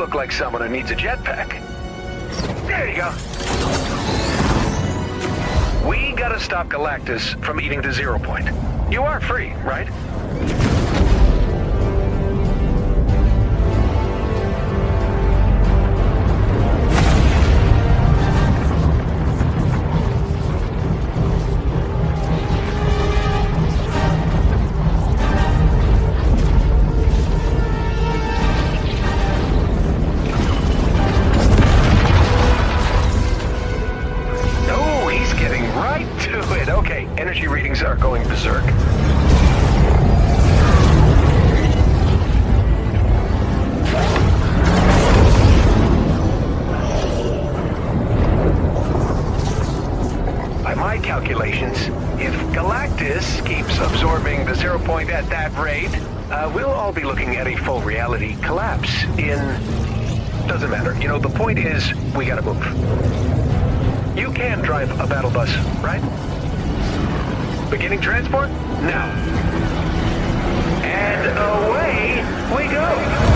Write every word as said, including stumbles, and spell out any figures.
look like someone who needs a jetpack. There you go. We gotta stop Galactus from eating the zero point. You are free, right? Okay, energy readings are going berserk. By my calculations, if Galactus keeps absorbing the zero point at that rate, uh, we'll all be looking at a full reality collapse in... Doesn't matter. You know, the point is, we gotta move. You can drive a battle bus, right? Beginning transport? Now. And away we go!